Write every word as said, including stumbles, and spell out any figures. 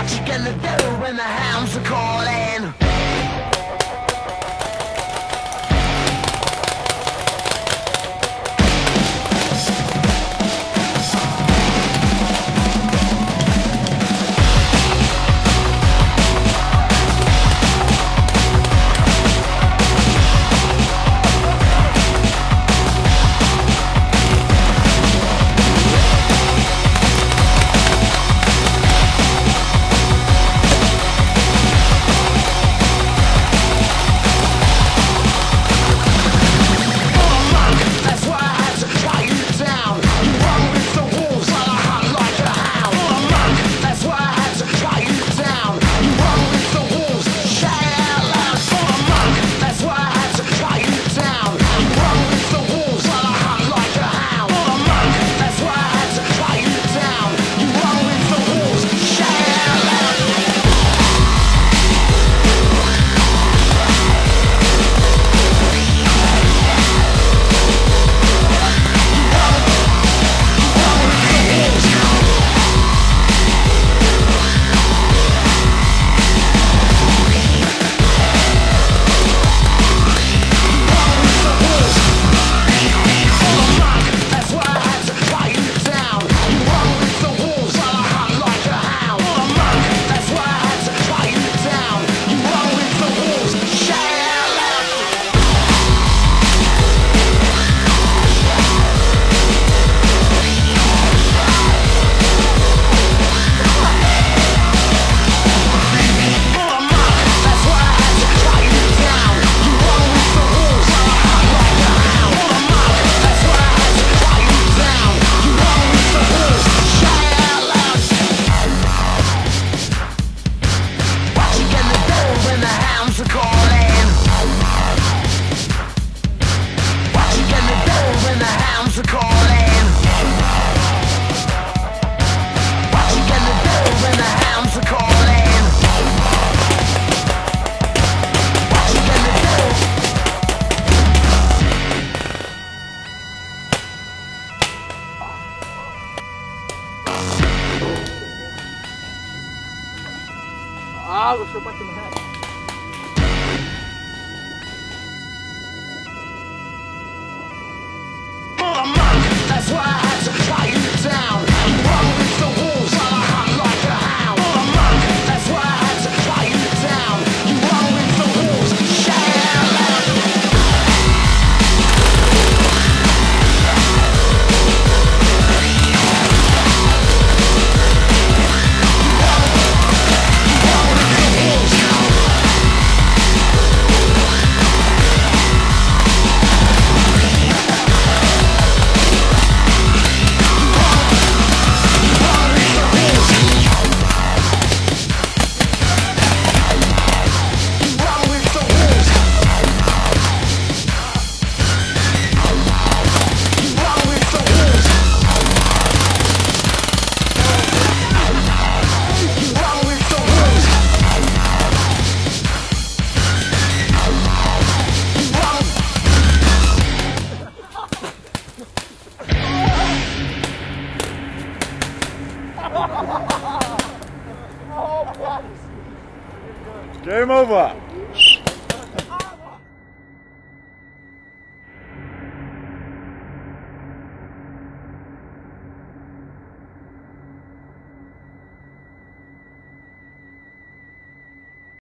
What you gonna do when the hounds are calling? Ah, gostou pra cima, né? That's why I had to cut you down. You run with the wolves while I hunt like a hound. That's why I had to cut you down. You run with the wolves, shout it out loud. Game over.